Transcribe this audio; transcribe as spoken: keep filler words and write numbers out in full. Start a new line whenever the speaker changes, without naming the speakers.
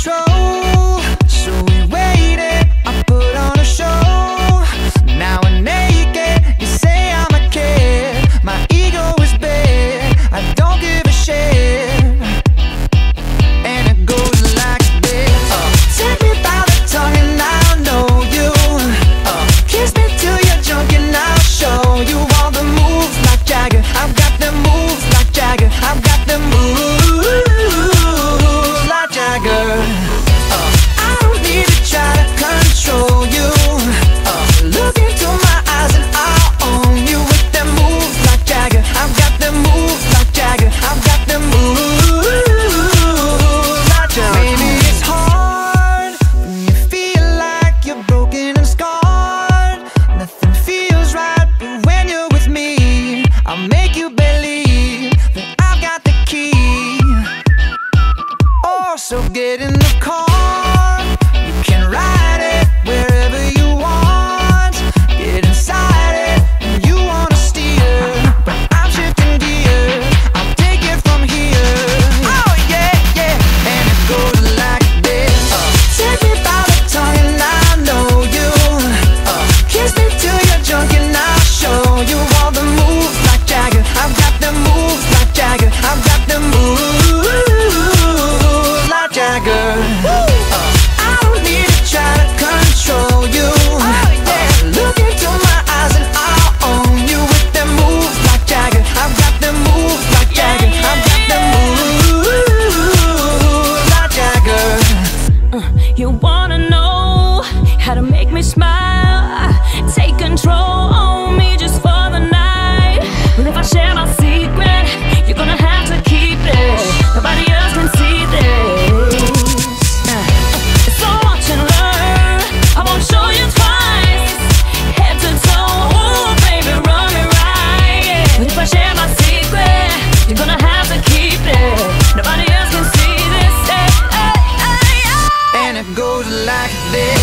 control, so we waited. I put on a show. Now we're naked. You say I'm a kid. My ego is big. I don't give a shit. And it goes like this. uh, Take me by the tongue and I'll know you. uh, Kiss me till you're drunk and I'll show you all the moves like Jagger. I've got the moves like Jagger. I've got the moves like Jagger. uh, I don't need to try to control you. uh, Look into my eyes and I'll own you with them moves like Jagger. I've got the moves like Jagger. I've got the moves like Jagger. Maybe it's hard when you feel like you're broken and scarred. Nothing feels right, but when you're with me, I'll make you believe that I've got the key. Oh, so get in the car. You can ride it wherever you want. Get inside it and you wanna steer, but I'm shifting gears. I'll take it from here. Oh yeah, yeah. And it goes like this. uh, Take me by the tongue and I know you. uh, Kiss me till you're drunk and I'll show you all the moves like Jagger. I've got the moves like Jagger. I've got the moves like Jagger. uh, I don't need to try to control you. uh, Look into my eyes and I'll own you with them moves like Jagger. I've got the moves like Jagger. I've got the moves like Jagger.
You wanna know how to make me smile? Take control on me just for the night. Well, if I share my secret, you're gonna have to keep it. Nobody else can see this. Uh, It's so watch and learn. I won't show you twice. Head to toe, ooh, baby, run me right. But if I share my secret, you're gonna have to keep it. Nobody else can see this. Hey, hey, hey, hey.
And it goes like this.